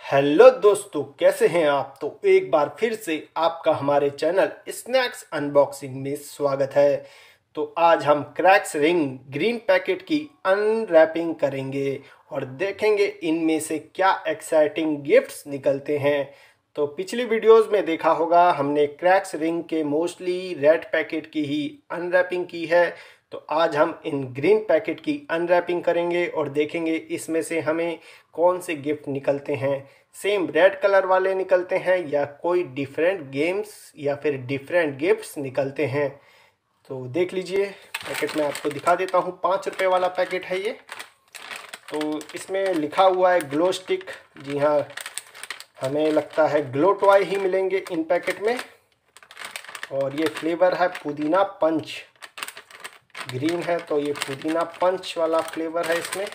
Hello दोस्तों, कैसे हैं आप। तो एक बार फिर से आपका हमारे चैनल स्नैक्स अनबॉक्सिंग में स्वागत है। तो आज हम क्रैक्स रिंग ग्रीन पैकेट की अनरैपिंग करेंगे और देखेंगे इनमें से क्या एक्साइटिंग गिफ्ट्स निकलते हैं। तो पिछली वीडियोस में देखा होगा हमने क्रैक्स रिंग के मोस्टली रेड पैकेट की ही अनरैपिंग की है। तो आज हम इन ग्रीन पैकेट की अनरैपिंग करेंगे और देखेंगे इसमें से हमें कौन से गिफ्ट निकलते हैं। सेम रेड कलर वाले निकलते हैं या कोई डिफरेंट गेम्स या फिर डिफरेंट गिफ्ट्स निकलते हैं। तो देख लीजिए, पैकेट में आपको दिखा देता हूँ। 5 रुपये वाला पैकेट है ये। तो इसमें लिखा हुआ है ग्लो स्टिक। जी हाँ, हमें लगता है ग्लो टॉय ही मिलेंगे इन पैकेट में। और ये फ्लेवर है पुदीना पंच। ग्रीन है तो ये पुदीना पंच वाला फ्लेवर है इसमें।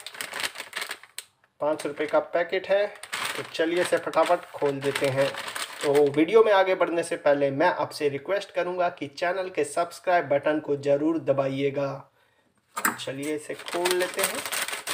5 रुपये का पैकेट है। तो चलिए इसे फटाफट खोल देते हैं। तो वीडियो में आगे बढ़ने से पहले मैं आपसे रिक्वेस्ट करूंगा कि चैनल के सब्सक्राइब बटन को ज़रूर दबाइएगा। चलिए इसे खोल लेते हैं।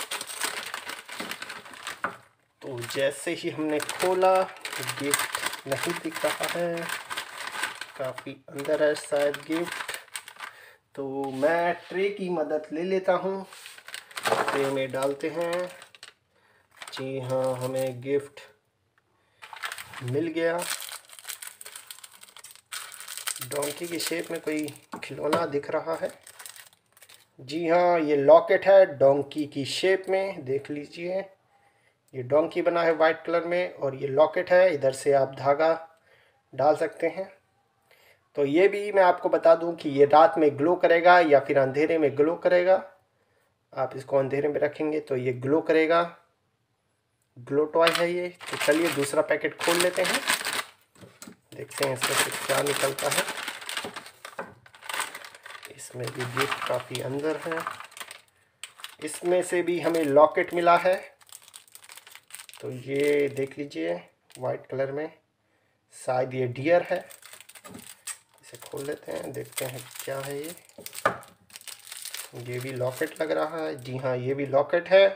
तो जैसे ही हमने खोला, गिफ्ट नहीं दिख रहा है, काफ़ी अंदर है शायद गिफ्ट। तो मैं ट्रे की मदद ले लेता हूँ। ट्रे में डालते हैं। जी हाँ, हमें गिफ्ट मिल गया। डोंकी की शेप में कोई खिलौना दिख रहा है। जी हाँ, ये लॉकेट है डोंकी की शेप में। देख लीजिए, ये डोंकी बना है वाइट कलर में और ये लॉकेट है। इधर से आप धागा डाल सकते हैं। तो ये भी मैं आपको बता दूं कि ये रात में ग्लो करेगा या फिर अंधेरे में ग्लो करेगा। आप इसको अंधेरे में रखेंगे तो ये ग्लो करेगा। ग्लो टॉय है ये। तो चलिए दूसरा पैकेट खोल लेते हैं, देखते हैं इसमें से क्या निकलता है। इसमें भी गिफ्ट काफ़ी अंदर है। इसमें से भी हमें लॉकेट मिला है। तो ये देख लीजिए, वाइट कलर में, शायद ये डियर है। इसे खोल लेते हैं, देखते हैं क्या है ये भी लॉकेट लग रहा है। जी हाँ, ये भी लॉकेट है।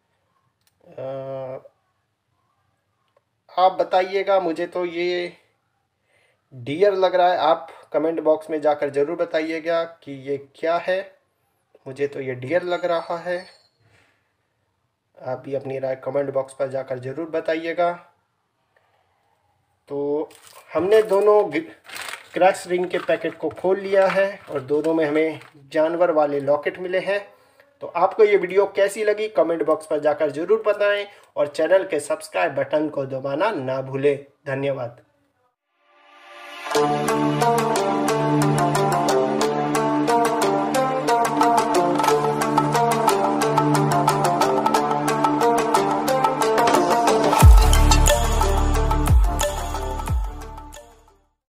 आप बताइएगा, मुझे तो ये डियर लग रहा है। आप कमेंट बॉक्स में जाकर ज़रूर बताइएगा कि ये क्या है। मुझे तो ये डियर लग रहा है। आप भी अपनी राय कमेंट बॉक्स पर जाकर ज़रूर बताइएगा। तो हमने दोनों क्रैक्स रिंग के पैकेट को खोल लिया है और दोनों में हमें जानवर वाले लॉकेट मिले हैं। तो आपको ये वीडियो कैसी लगी कमेंट बॉक्स पर जाकर ज़रूर बताएं और चैनल के सब्सक्राइब बटन को दबाना ना भूलें। धन्यवाद।